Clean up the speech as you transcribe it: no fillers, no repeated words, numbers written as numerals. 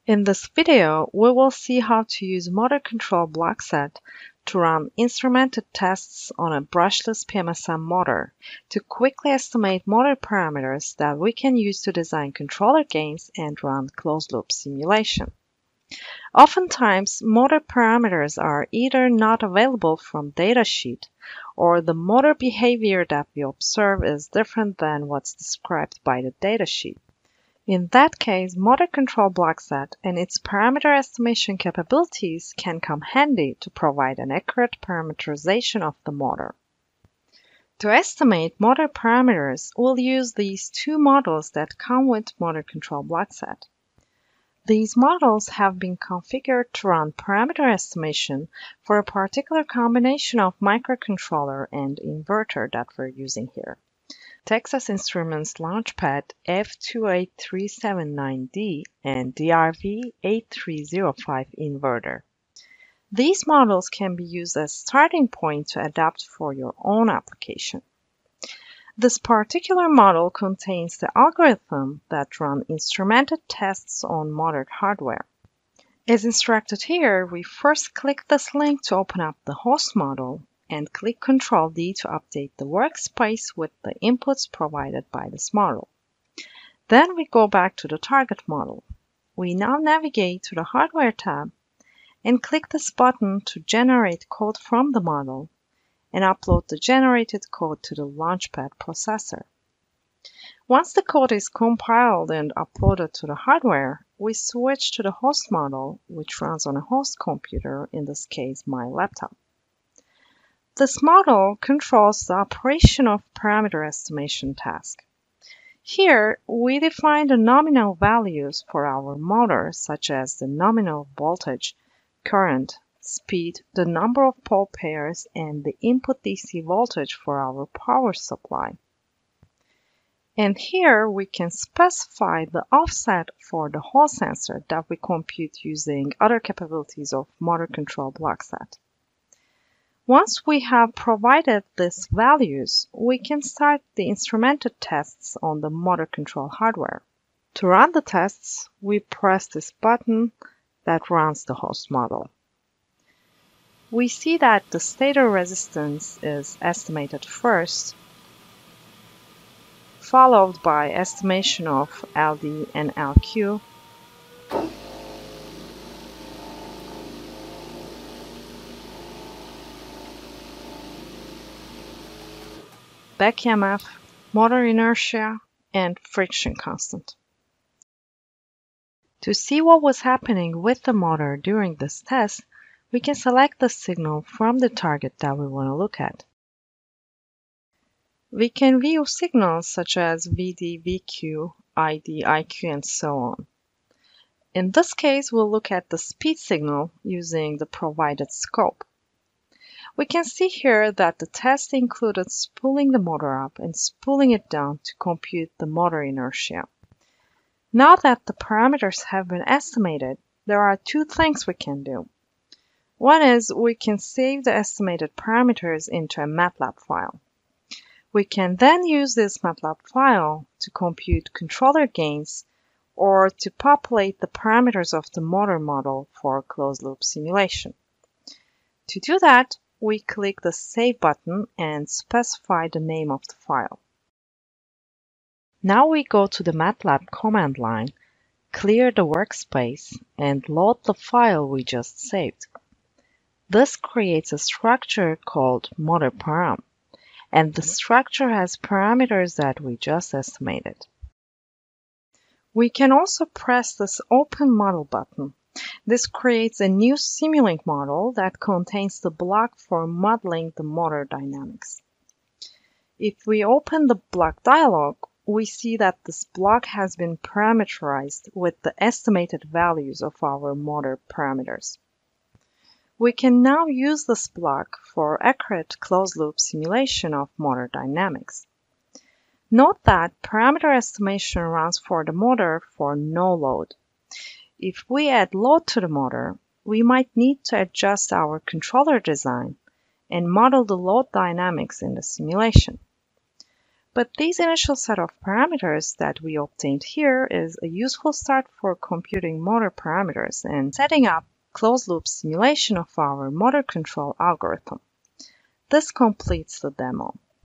In this video, we will see how to use Motor Control Blockset to run instrumented tests on a brushless PMSM motor to quickly estimate motor parameters that we can use to design controller gains and run closed-loop simulation. Oftentimes, motor parameters are either not available from datasheet or the motor behavior that we observe is different than what's described by the datasheet. In that case, Motor Control Blockset and its parameter estimation capabilities can come handy to provide an accurate parameterization of the motor. To estimate motor parameters, we'll use these two models that come with Motor Control Blockset. These models have been configured to run parameter estimation for a particular combination of microcontroller and inverter that we're using here. Texas Instruments Launchpad F28379D and DRV8305 inverter. These models can be used as starting point to adapt for your own application. This particular model contains the algorithm that runs instrumented tests on motor hardware. As instructed here, we first click this link to open up the host model and click Ctrl-D to update the workspace with the inputs provided by this model. Then we go back to the target model. We now navigate to the Hardware tab and click this button to generate code from the model and upload the generated code to the Launchpad processor. Once the code is compiled and uploaded to the hardware, we switch to the host model, which runs on a host computer, in this case my laptop. This model controls the operation of parameter estimation task. Here, we define the nominal values for our motor, such as the nominal voltage, current, speed, the number of pole pairs, and the input DC voltage for our power supply. And here, we can specify the offset for the Hall sensor that we compute using other capabilities of Motor Control Blockset. Once we have provided these values, we can start the instrumented tests on the motor control hardware. To run the tests, we press this button that runs the host model. We see that the stator resistance is estimated first, followed by estimation of LD and LQ, back-EMF, motor inertia, and friction constant. To see what was happening with the motor during this test, we can select the signal from the target that we want to look at. We can view signals such as VD, VQ, ID, IQ, and so on. In this case, we'll look at the speed signal using the provided scope. We can see here that the test included spooling the motor up and spooling it down to compute the motor inertia. Now that the parameters have been estimated, there are two things we can do. One is we can save the estimated parameters into a MATLAB file. We can then use this MATLAB file to compute controller gains or to populate the parameters of the motor model for closed-loop simulation. To do that, we click the Save button and specify the name of the file. Now we go to the MATLAB command line, clear the workspace, and load the file we just saved. This creates a structure called motor param, and the structure has parameters that we just estimated. We can also press this Open Model button. This creates a new Simulink model that contains the block for modeling the motor dynamics. If we open the block dialog, we see that this block has been parameterized with the estimated values of our motor parameters. We can now use this block for accurate closed-loop simulation of motor dynamics. Note that parameter estimation runs for the motor for no load. If we add load to the motor, we might need to adjust our controller design and model the load dynamics in the simulation. But this initial set of parameters that we obtained here is a useful start for computing motor parameters and setting up closed-loop simulation of our motor control algorithm. This completes the demo.